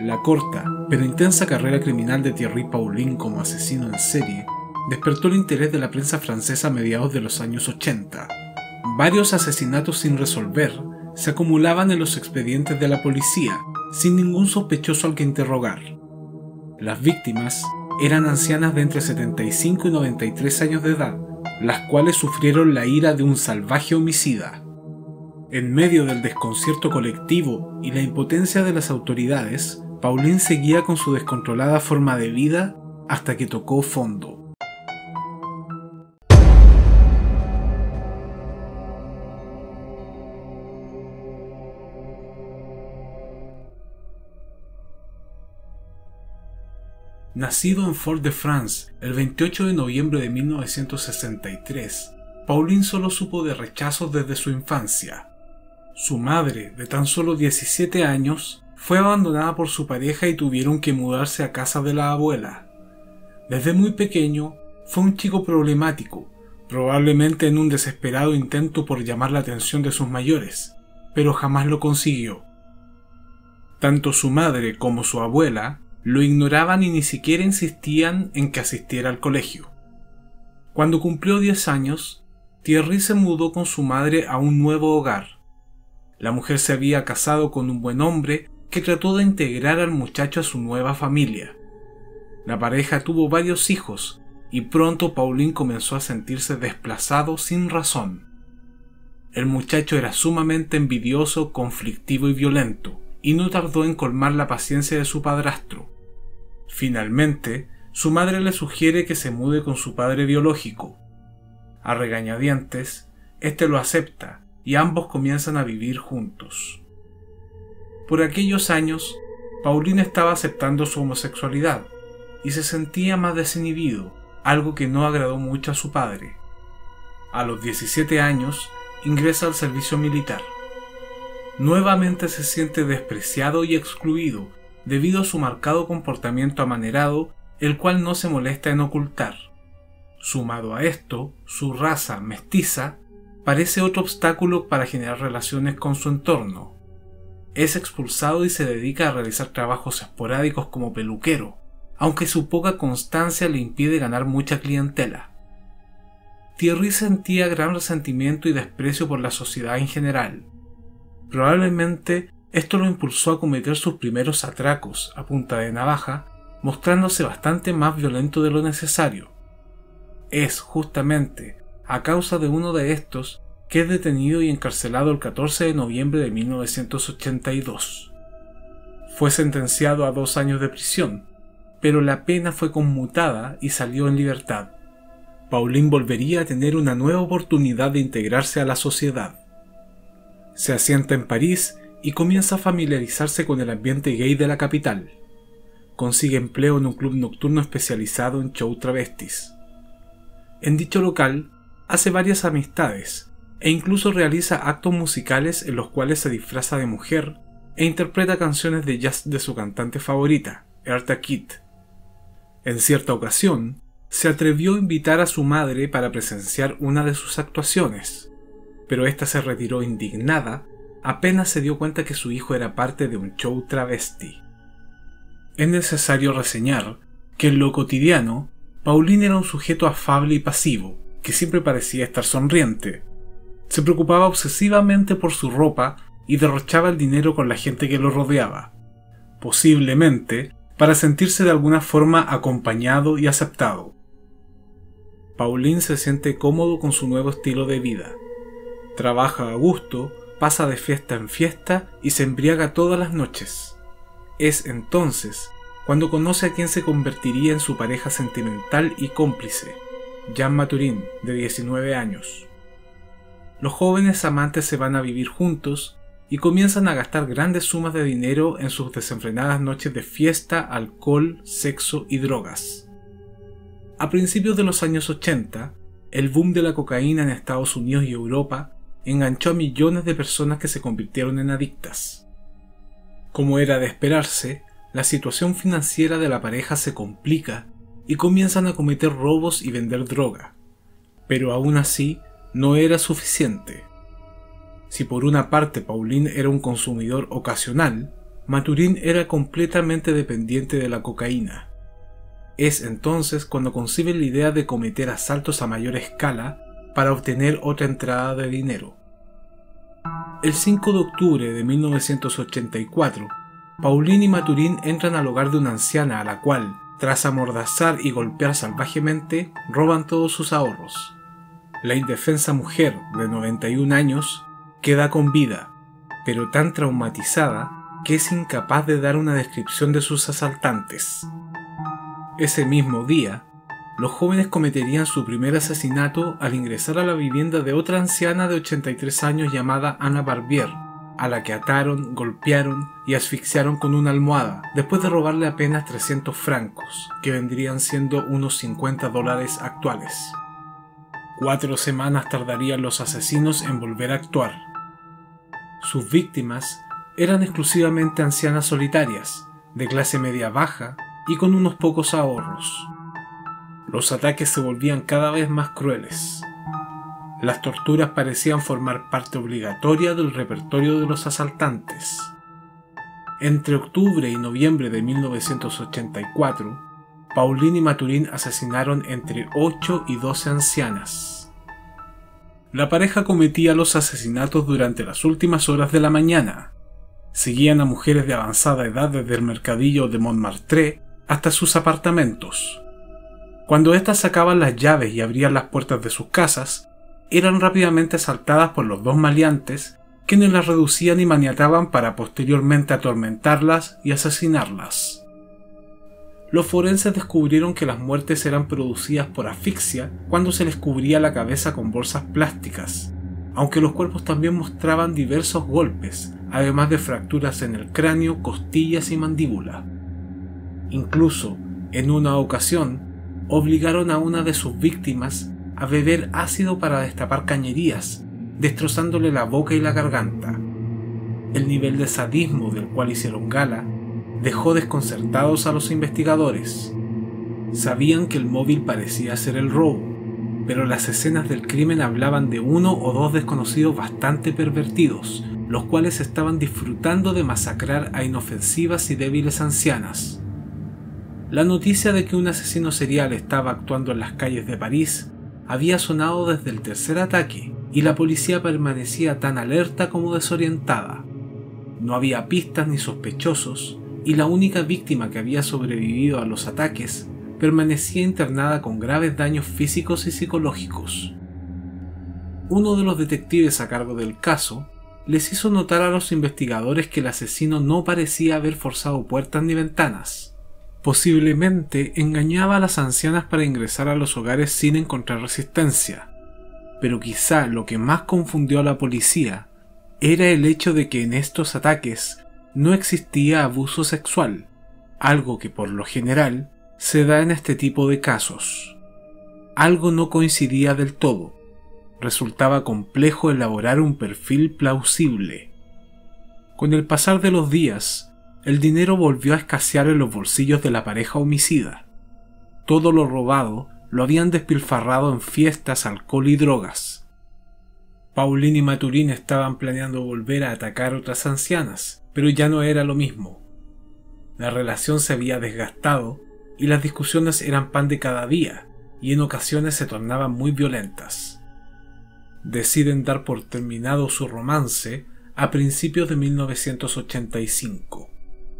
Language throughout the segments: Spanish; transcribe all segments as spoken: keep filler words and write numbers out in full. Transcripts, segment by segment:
La corta, pero intensa carrera criminal de Thierry Paulin como asesino en serie despertó el interés de la prensa francesa a mediados de los años ochenta. Varios asesinatos sin resolver se acumulaban en los expedientes de la policía, sin ningún sospechoso al que interrogar. Las víctimas eran ancianas de entre setenta y cinco y noventa y tres años de edad, las cuales sufrieron la ira de un salvaje homicida. En medio del desconcierto colectivo y la impotencia de las autoridades, Paulin seguía con su descontrolada forma de vida hasta que tocó fondo. Nacido en Fort-de-France el veintiocho de noviembre de mil novecientos sesenta y tres, Paulin solo supo de rechazos desde su infancia. Su madre, de tan solo diecisiete años, fue abandonada por su pareja y tuvieron que mudarse a casa de la abuela. Desde muy pequeño, fue un chico problemático, probablemente en un desesperado intento por llamar la atención de sus mayores, pero jamás lo consiguió. Tanto su madre como su abuela lo ignoraban y ni siquiera insistían en que asistiera al colegio. Cuando cumplió diez años, Thierry se mudó con su madre a un nuevo hogar. La mujer se había casado con un buen hombre que trató de integrar al muchacho a su nueva familia. La pareja tuvo varios hijos y pronto Paulin comenzó a sentirse desplazado sin razón. El muchacho era sumamente envidioso, conflictivo y violento, y no tardó en colmar la paciencia de su padrastro. Finalmente, su madre le sugiere que se mude con su padre biológico. A regañadientes, este lo acepta y ambos comienzan a vivir juntos. Por aquellos años, Paulin estaba aceptando su homosexualidad y se sentía más desinhibido, algo que no agradó mucho a su padre. A los diecisiete años, ingresa al servicio militar. Nuevamente se siente despreciado y excluido debido a su marcado comportamiento amanerado, el cual no se molesta en ocultar. Sumado a esto, su raza mestiza parece otro obstáculo para generar relaciones con su entorno. Es expulsado y se dedica a realizar trabajos esporádicos como peluquero, aunque su poca constancia le impide ganar mucha clientela. Thierry sentía gran resentimiento y desprecio por la sociedad en general. Probablemente esto lo impulsó a cometer sus primeros atracos a punta de navaja, mostrándose bastante más violento de lo necesario. Es justamente a causa de uno de estos que es detenido y encarcelado el catorce de noviembre de mil novecientos ochenta y dos. Fue sentenciado a dos años de prisión, pero la pena fue conmutada y salió en libertad. Paulin volvería a tener una nueva oportunidad de integrarse a la sociedad. Se asienta en París y comienza a familiarizarse con el ambiente gay de la capital. Consigue empleo en un club nocturno especializado en show travestis. En dicho local hace varias amistades e incluso realiza actos musicales en los cuales se disfraza de mujer e interpreta canciones de jazz de su cantante favorita, Eartha Kitt. En cierta ocasión, se atrevió a invitar a su madre para presenciar una de sus actuaciones, pero ésta se retiró indignada apenas se dio cuenta que su hijo era parte de un show travesti. Es necesario reseñar que en lo cotidiano, Paulin era un sujeto afable y pasivo, que siempre parecía estar sonriente. Se preocupaba obsesivamente por su ropa y derrochaba el dinero con la gente que lo rodeaba, posiblemente para sentirse de alguna forma acompañado y aceptado. Paulin se siente cómodo con su nuevo estilo de vida. Trabaja a gusto, pasa de fiesta en fiesta y se embriaga todas las noches. Es entonces cuando conoce a quien se convertiría en su pareja sentimental y cómplice, Jean Mathurin, de diecinueve años. Los jóvenes amantes se van a vivir juntos y comienzan a gastar grandes sumas de dinero en sus desenfrenadas noches de fiesta, alcohol, sexo y drogas. A principios de los años ochenta, el boom de la cocaína en Estados Unidos y Europa enganchó a millones de personas que se convirtieron en adictas. Como era de esperarse, la situación financiera de la pareja se complica y comienzan a cometer robos y vender droga. Pero aún así, no era suficiente. Si por una parte Paulin era un consumidor ocasional, Maturín era completamente dependiente de la cocaína. Es entonces cuando concibe la idea de cometer asaltos a mayor escala para obtener otra entrada de dinero. El cinco de octubre de mil novecientos ochenta y cuatro, Pauline y Maturín entran al hogar de una anciana a la cual, tras amordazar y golpear salvajemente, roban todos sus ahorros. La indefensa mujer, de noventa y un años, queda con vida, pero tan traumatizada que es incapaz de dar una descripción de sus asaltantes. Ese mismo día, los jóvenes cometerían su primer asesinato al ingresar a la vivienda de otra anciana de ochenta y tres años llamada Ana Barbier, a la que ataron, golpearon y asfixiaron con una almohada, después de robarle apenas trescientos francos, que vendrían siendo unos cincuenta dólares actuales. Cuatro semanas tardarían los asesinos en volver a actuar. Sus víctimas eran exclusivamente ancianas solitarias, de clase media baja y con unos pocos ahorros. Los ataques se volvían cada vez más crueles. Las torturas parecían formar parte obligatoria del repertorio de los asaltantes. Entre octubre y noviembre de mil novecientos ochenta y cuatro, Pauline y Maturín asesinaron entre ocho y doce ancianas. La pareja cometía los asesinatos durante las últimas horas de la mañana. Seguían a mujeres de avanzada edad desde el mercadillo de Montmartre hasta sus apartamentos. Cuando éstas sacaban las llaves y abrían las puertas de sus casas, eran rápidamente asaltadas por los dos maleantes, quienes las reducían y maniataban para posteriormente atormentarlas y asesinarlas. Los forenses descubrieron que las muertes eran producidas por asfixia cuando se les cubría la cabeza con bolsas plásticas, aunque los cuerpos también mostraban diversos golpes, además de fracturas en el cráneo, costillas y mandíbula. Incluso, en una ocasión, obligaron a una de sus víctimas a beber ácido para destapar cañerías, destrozándole la boca y la garganta. El nivel de sadismo del cual hicieron gala dejó desconcertados a los investigadores. Sabían que el móvil parecía ser el robo, pero las escenas del crimen hablaban de uno o dos desconocidos bastante pervertidos, los cuales estaban disfrutando de masacrar a inofensivas y débiles ancianas. La noticia de que un asesino serial estaba actuando en las calles de París había sonado desde el tercer ataque, y la policía permanecía tan alerta como desorientada. No había pistas ni sospechosos, y la única víctima que había sobrevivido a los ataques permanecía internada con graves daños físicos y psicológicos. Uno de los detectives a cargo del caso les hizo notar a los investigadores que el asesino no parecía haber forzado puertas ni ventanas. Posiblemente engañaba a las ancianas para ingresar a los hogares sin encontrar resistencia, pero quizá lo que más confundió a la policía era el hecho de que en estos ataques no existía abuso sexual, algo que por lo general se da en este tipo de casos. Algo no coincidía del todo. Resultaba complejo elaborar un perfil plausible. Con el pasar de los días, el dinero volvió a escasear en los bolsillos de la pareja homicida. Todo lo robado lo habían despilfarrado en fiestas, alcohol y drogas. Pauline y Maturín estaban planeando volver a atacar a otras ancianas, pero ya no era lo mismo. La relación se había desgastado y las discusiones eran pan de cada día, y en ocasiones se tornaban muy violentas. Deciden dar por terminado su romance a principios de mil novecientos ochenta y cinco.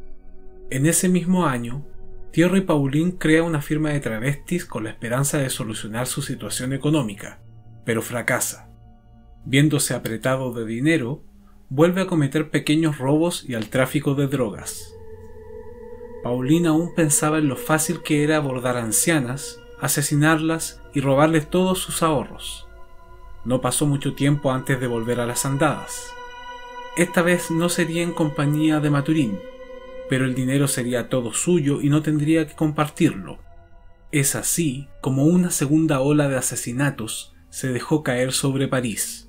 En ese mismo año, Thierry Pauline crea una firma de travestis con la esperanza de solucionar su situación económica, pero fracasa. Viéndose apretado de dinero, vuelve a cometer pequeños robos y al tráfico de drogas. Pauline aún pensaba en lo fácil que era abordar ancianas, asesinarlas y robarles todos sus ahorros. No pasó mucho tiempo antes de volver a las andadas. Esta vez no sería en compañía de Maturín, pero el dinero sería todo suyo y no tendría que compartirlo. Es así como una segunda ola de asesinatos se dejó caer sobre París.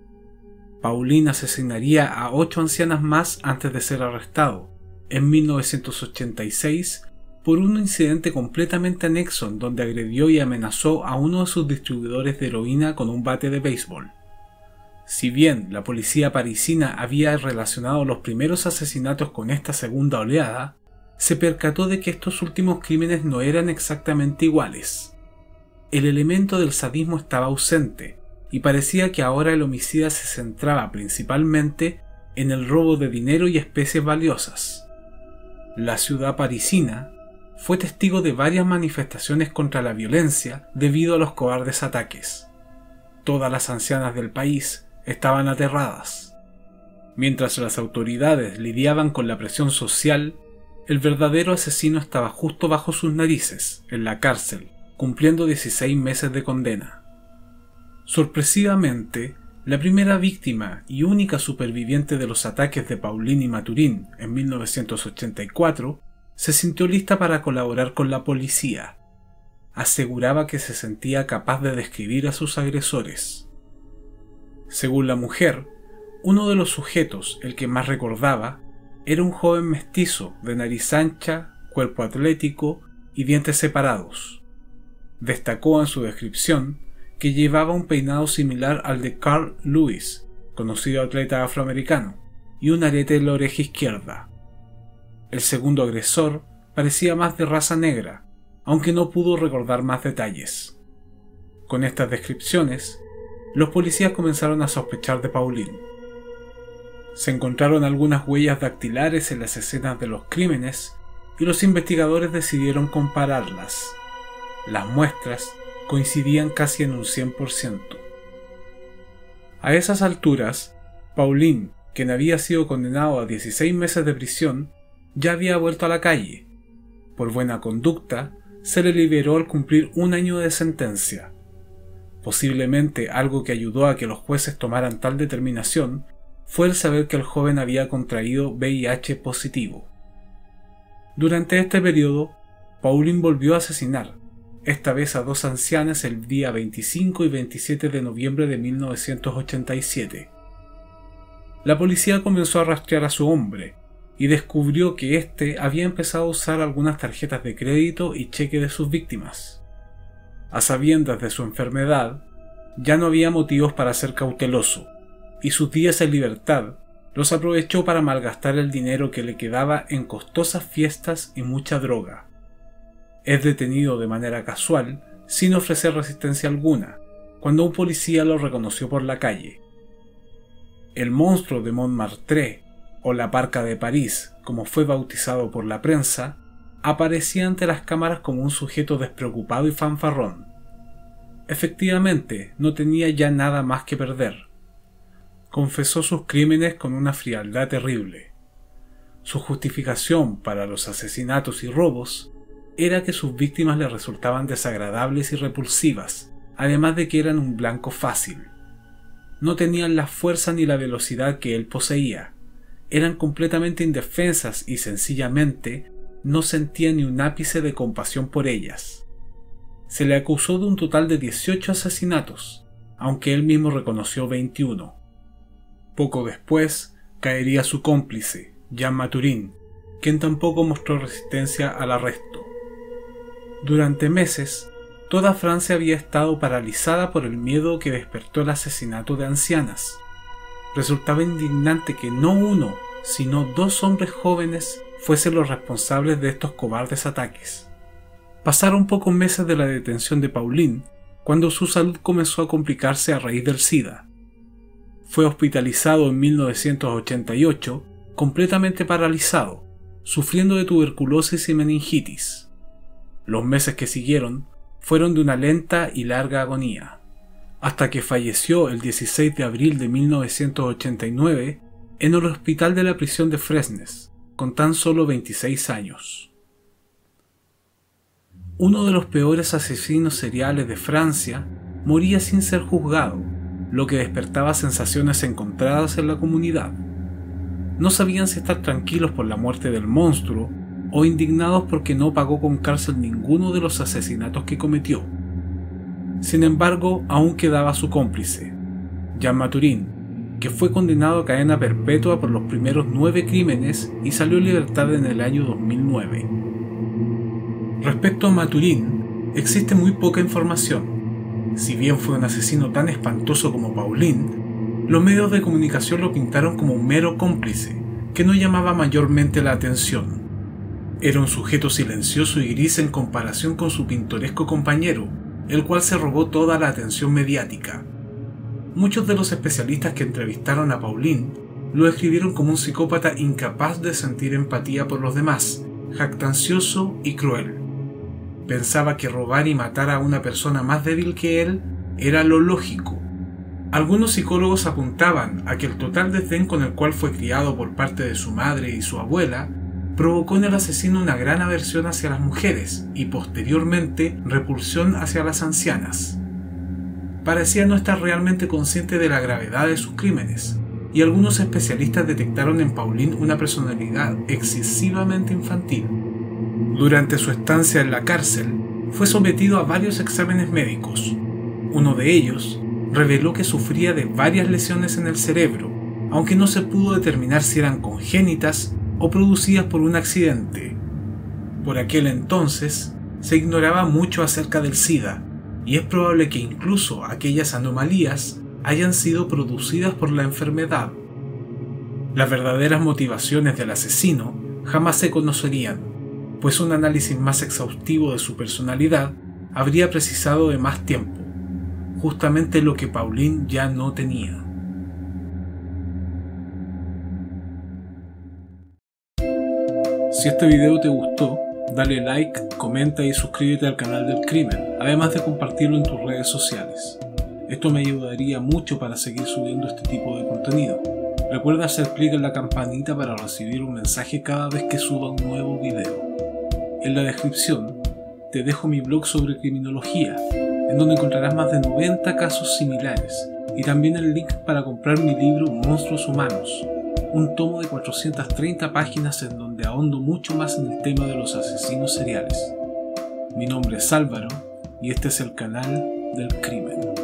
Pauline asesinaría a ocho ancianas más antes de ser arrestado, en mil novecientos ochenta y seis, por un incidente completamente anexo en donde agredió y amenazó a uno de sus distribuidores de heroína con un bate de béisbol. Si bien la policía parisina había relacionado los primeros asesinatos con esta segunda oleada, se percató de que estos últimos crímenes no eran exactamente iguales. El elemento del sadismo estaba ausente, y parecía que ahora el homicida se centraba principalmente en el robo de dinero y especies valiosas. La ciudad parisina fue testigo de varias manifestaciones contra la violencia debido a los cobardes ataques. Todas las ancianas del país estaban aterradas. Mientras las autoridades lidiaban con la presión social, el verdadero asesino estaba justo bajo sus narices, en la cárcel, cumpliendo dieciséis meses de condena. Sorpresivamente, la primera víctima y única superviviente de los ataques de Pauline y Maturin en mil novecientos ochenta y cuatro se sintió lista para colaborar con la policía. Aseguraba que se sentía capaz de describir a sus agresores. Según la mujer, uno de los sujetos, el que más recordaba, era un joven mestizo de nariz ancha, cuerpo atlético y dientes separados. Destacó en su descripción que llevaba un peinado similar al de Carl Lewis, conocido atleta afroamericano, y un arete en la oreja izquierda. El segundo agresor parecía más de raza negra, aunque no pudo recordar más detalles. Con estas descripciones, los policías comenzaron a sospechar de Pauline. Se encontraron algunas huellas dactilares en las escenas de los crímenes y los investigadores decidieron compararlas. Las muestras coincidían casi en un cien por ciento. A esas alturas, Pauline, quien había sido condenado a dieciséis meses de prisión, ya había vuelto a la calle. Por buena conducta, se le liberó al cumplir un año de sentencia. Posiblemente algo que ayudó a que los jueces tomaran tal determinación fue el saber que el joven había contraído V I H positivo. Durante este periodo, Pauline volvió a asesinar, esta vez a dos ancianas el día veinticinco y veintisiete de noviembre de mil novecientos ochenta y siete. La policía comenzó a rastrear a su hombre y descubrió que éste había empezado a usar algunas tarjetas de crédito y cheque de sus víctimas. A sabiendas de su enfermedad, ya no había motivos para ser cauteloso, y sus días en libertad los aprovechó para malgastar el dinero que le quedaba en costosas fiestas y mucha droga. Es detenido de manera casual, sin ofrecer resistencia alguna, cuando un policía lo reconoció por la calle. El monstruo de Montmartre, o la Parca de París, como fue bautizado por la prensa, aparecía ante las cámaras como un sujeto despreocupado y fanfarrón. Efectivamente, no tenía ya nada más que perder. Confesó sus crímenes con una frialdad terrible. Su justificación para los asesinatos y robos era que sus víctimas le resultaban desagradables y repulsivas, además de que eran un blanco fácil. No tenían la fuerza ni la velocidad que él poseía. Eran completamente indefensas y sencillamente no sentía ni un ápice de compasión por ellas. Se le acusó de un total de dieciocho asesinatos, aunque él mismo reconoció veintiuno. Poco después caería su cómplice, Jean Maturin, quien tampoco mostró resistencia al arresto. Durante meses, toda Francia había estado paralizada por el miedo que despertó el asesinato de ancianas. Resultaba indignante que no uno, sino dos hombres jóvenes fuesen los responsables de estos cobardes ataques. Pasaron pocos meses de la detención de Pauline, cuando su salud comenzó a complicarse a raíz del SIDA. Fue hospitalizado en mil novecientos ochenta y ocho, completamente paralizado, sufriendo de tuberculosis y meningitis. Los meses que siguieron fueron de una lenta y larga agonía, hasta que falleció el dieciséis de abril de mil novecientos ochenta y nueve en el hospital de la prisión de Fresnes, con tan solo veintiséis años. Uno de los peores asesinos seriales de Francia moría sin ser juzgado, lo que despertaba sensaciones encontradas en la comunidad. No sabían si estar tranquilos por la muerte del monstruo o indignados porque no pagó con cárcel ninguno de los asesinatos que cometió. Sin embargo, aún quedaba su cómplice, Jean Maturin, que fue condenado a cadena perpetua por los primeros nueve crímenes y salió en libertad en el año dos mil nueve. Respecto a Maturin, existe muy poca información. Si bien fue un asesino tan espantoso como Pauline, Los medios de comunicación lo pintaron como un mero cómplice, que no llamaba mayormente la atención. Era un sujeto silencioso y gris en comparación con su pintoresco compañero, el cual se robó toda la atención mediática. Muchos de los especialistas que entrevistaron a Pauline lo describieron como un psicópata incapaz de sentir empatía por los demás, jactancioso y cruel. Pensaba que robar y matar a una persona más débil que él era lo lógico. Algunos psicólogos apuntaban a que el total desdén con el cual fue criado por parte de su madre y su abuela provocó en el asesino una gran aversión hacia las mujeres y posteriormente repulsión hacia las ancianas. Parecía no estar realmente consciente de la gravedad de sus crímenes, y algunos especialistas detectaron en Pauline una personalidad excesivamente infantil. Durante su estancia en la cárcel, fue sometido a varios exámenes médicos. Uno de ellos reveló que sufría de varias lesiones en el cerebro, aunque no se pudo determinar si eran congénitas o producidas por un accidente. Por aquel entonces, se ignoraba mucho acerca del SIDA, y es probable que incluso aquellas anomalías hayan sido producidas por la enfermedad. Las verdaderas motivaciones del asesino jamás se conocerían, pues un análisis más exhaustivo de su personalidad habría precisado de más tiempo, justamente lo que Pauline ya no tenía. Si este video te gustó, dale like, comenta y suscríbete al canal del Crimen, además de compartirlo en tus redes sociales. Esto me ayudaría mucho para seguir subiendo este tipo de contenido. Recuerda hacer clic en la campanita para recibir un mensaje cada vez que suba un nuevo video. En la descripción te dejo mi blog sobre criminología, en donde encontrarás más de noventa casos similares, y también el link para comprar mi libro Monstruos Humanos, un tomo de cuatrocientas treinta páginas en donde ahondo mucho más en el tema de los asesinos seriales. Mi nombre es Álvaro y este es el canal del Crimen.